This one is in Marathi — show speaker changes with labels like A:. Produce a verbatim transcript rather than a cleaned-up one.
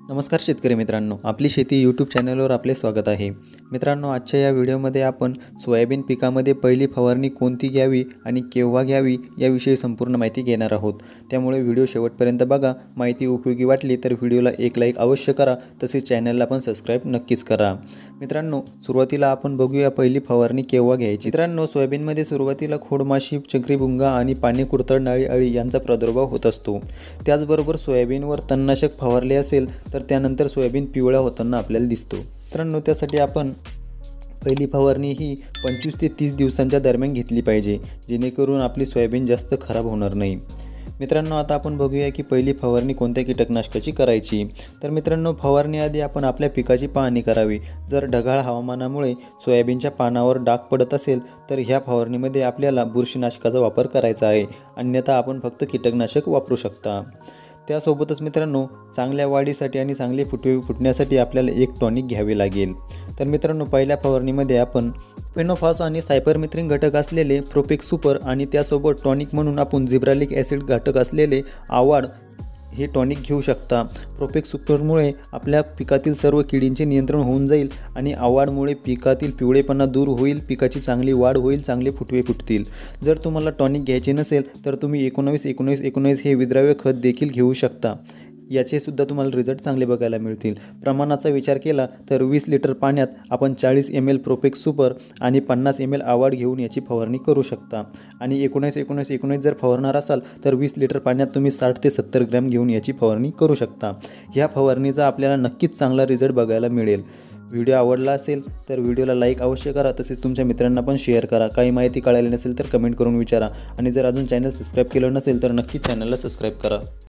A: नमस्कार शेतकरी मित्रांनो, आपली शेती यूट्यूब चॅनलवर आपले स्वागत आहे। मित्रांनो, आजच्या या व्हिडिओमध्ये आपण सोयाबीन पिकामध्ये पहिली फवारणी कोणती घ्यावी आणि केव्हा घ्यावी याविषयी संपूर्ण माहिती घेणार आहोत। त्यामुळे व्हिडिओ शेवटपर्यंत बघा। माहिती उपयोगी वाटली तर व्हिडिओला एक लाईक अवश्य करा, तसेच चॅनलला पण सबस्क्राइब नक्कीच करा। मित्रांनो, सुरुवातीला आपण बघूया पहिली फवारणी केव्हा घ्यायची। मित्रांनो, सोयाबीनमध्ये सुरुवातीला खोडमाशी, चक्रीभुंगा आणि पाने कुरतडणारी अळी यांचा प्रादुर्भाव होत असतो। त्याचबरोबर सोयाबीनवर तणनाशक फवारले असेल तर त्यानंतर सोयाबीन पिवळा होताना आपल्याला दिसतो। मित्रांनो, त्यासाठी आपण पहिली फवारणी ही पंचवीस ते तीस दिवसांच्या दरम्यान घेतली पाहिजे, जेणेकरून आपली सोयाबीन जास्त खराब होणार नाही। मित्रांनो, आता आपण बघूया की पहिली फवारणी कोणत्या कीटकनाशकाची करायची। तर मित्रांनो, फवारणीआधी आपण आपल्या पिकाची पाहणी करावी। जर ढगाळ हवामानामुळे सोयाबीनच्या पानावर डाग पडत असेल तर ह्या फवारणीमध्ये आपल्याला बुरशीनाशकाचा वापर करायचा आहे, अन्यथा आपण फक्त कीटकनाशक वापरू शकता। त्यासोबतच मित्रांनो, चांगल्या वाढीसाठी आणि चांगले फुटवे फुटण्यासाठी आपल्याला एक टॉनिक घ्यावे लागेल। तर मित्रांनो, पहिल्या फवारणीमध्ये आपण पेनोफॉस आणि सायपरमेथ्रिन घटक असलेले प्रोपेक्स सुपर आणि त्यासोबत टॉनिक म्हणून आपण जिब्रालिक ॲसिड घटक असलेले आवाड हे टॉनिक घेऊ शकता। प्रोपेक्स सुपरमुळे आपल्या पिकातील सर्व किडींचे नियंत्रण होऊन जाईल आणि आवाडमुळे पिकातील पिवळेपणा दूर होईल, पिकाची चांगली वाढ होईल, चांगले फुटवे फुटतील। जर तुम्हाला टॉनिक घ्यायचे नसेल तर तुम्ही एकोणावीस एकोणावीस एकोणावीस हे विद्राव्य खत देखील घेऊ शकता। याचे सुद्धा तुम्हाला रिझल्ट चांगले बघायला मिळतील। प्रमाणाचा विचार केला तर वीस लिटर पाण्यात आपण चाळीस एम एल प्रोपेक्स सुपर आणि पन्नास एम एल आवाड घेऊन याची फवारणी करू शकता। आणि एकोणीस एकोणीस एकोणीस जर फवारणार असाल तर वीस लिटर पाण्यात तुम्ही साठ ते सत्तर ग्रॅम घेऊन याची फवारणी करू शकता। ह्या फवारणीचा आपल्याला नक्कीच चांगला रिझल्ट बघायला मिळेल। व्हिडिओ आवडला असेल तर व्हिडिओला लाईक अवश्य करा, तसेच तुमच्या मित्रांना पण शेअर करा। काही माहिती कळाली नसेल तर कमेंट करून विचारा आणि जर अजून चॅनल सबस्क्राईब केलं नसेल तर नक्की चॅनलला सबस्क्राईब करा।